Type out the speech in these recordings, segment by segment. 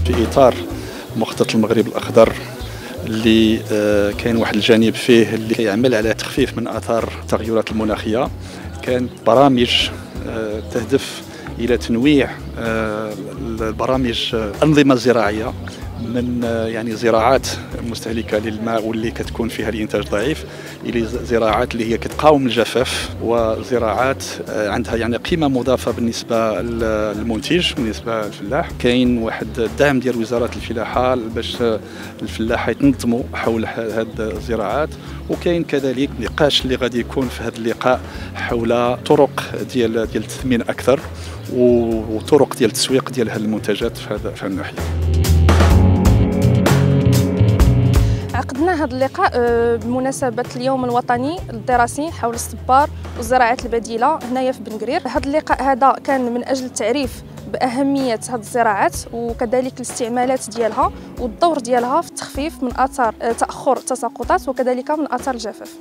في إطار مخطط المغرب الأخضر اللي كاين واحد الجانب فيه اللي كيعمل على تخفيف من آثار التغيرات المناخية. كانت برامج تهدف إلى تنويع البرامج الأنظمة الزراعية من يعني زراعات مستهلكة للماء واللي كتكون فيها الإنتاج ضعيف إلى زراعات اللي هي كتقاوم الجفاف وزراعات عندها يعني قيمة مضافة بالنسبة للمنتج بالنسبة للفلاح. كاين واحد الدعم ديال وزارة الفلاحة باش الفلاحة يتنظموا حول هذه الزراعات، وكاين كذلك نقاش اللي غادي يكون في هذا اللقاء حول طرق ديال التثمين أكثر وطرق ديال التسويق ديال هذه المنتجات في هذا الناحية. عقدنا هذا اللقاء بمناسبة اليوم الوطني الدراسي حول الصبار والزراعات البديلة هنايا في بن قرير. هذا اللقاء هذا كان من أجل التعريف بأهمية هذه الزراعات وكذلك الاستعمالات ديالها والدور ديالها في التخفيف من آثار تأخر التساقطات وكذلك من آثار الجفاف.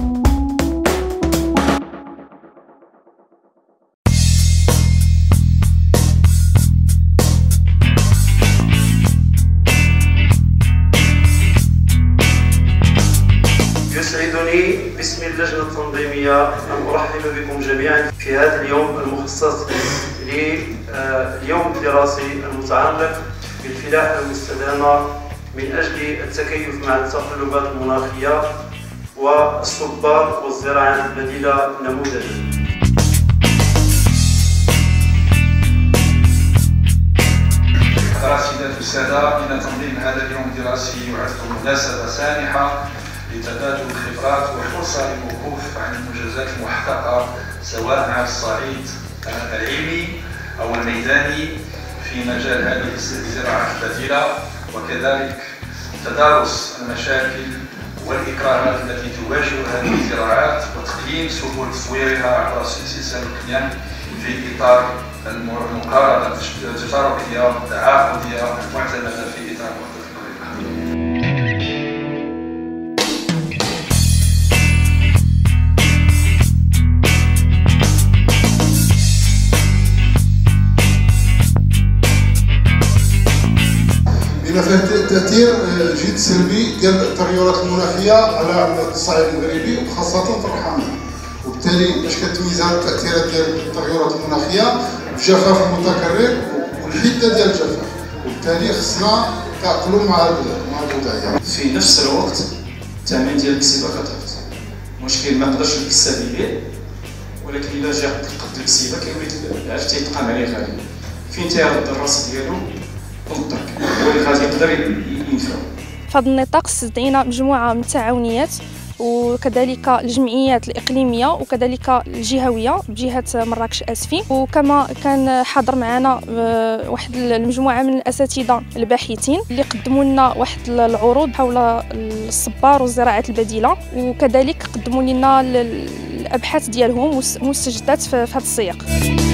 يسعدني باسم اللجنة التنظيمية أن أرحب بكم جميعا في هذا اليوم المخصص لليوم الدراسي المتعلق بالفلاحة المستدامة من أجل التكيف مع التقلبات المناخية والصبار والزراعات البديلة نموذجا. سيدات السادة، إن تنظيم هذا اليوم الدراسي يعد مناسبة سانحة لتبادل الخبرات وفرصة للوقوف عن المنجزات المحققة سواء على الصعيد العلمي أو الميداني في مجال هذه الزراعات البديلة، وكذلك تدارس المشاكل والإكراهات التي تواجه هذه الزراعات وتقييم سبل تطويرها عبر سلسلة القيم في إطار المقارنة التجاربية التعاقدية المعتمدة في إطار مخطط المغرب. بما فيه تأثير جد سلبي ديال التغيرات المناخية على الصعيد المغربي وخاصة في الرحمة، وبالتالي باش كتميز هذه التأثيرات ديال التغيرات المناخية الجفاف المتكرر والحدة ديال الجفاف، وبالتالي خصنا نتأقلموا مع الوضعية. في نفس الوقت الثمن ديال الكسيبة كتهبط، المشكل ما نقدرش نكسب به، ولكن إلا جا قد الكسيبة كيولي العرف تيتقام عليه غالي. فين تيهبط الراس ديالو والدرك هو اللي غادي يقدر ينفع. في هذا النطاق استدعينا مجموعة من التعاونيات وكذلك الجمعيات الإقليمية وكذلك الجهوية بجهة مراكش آسفين، وكما كان حاضر معنا واحد المجموعة من الأساتذة الباحثين اللي قدموا لنا واحد العروض حول الصبار والزراعات البديلة، وكذلك قدموا لنا الأبحاث ديالهم والمستجدات في هذا السياق.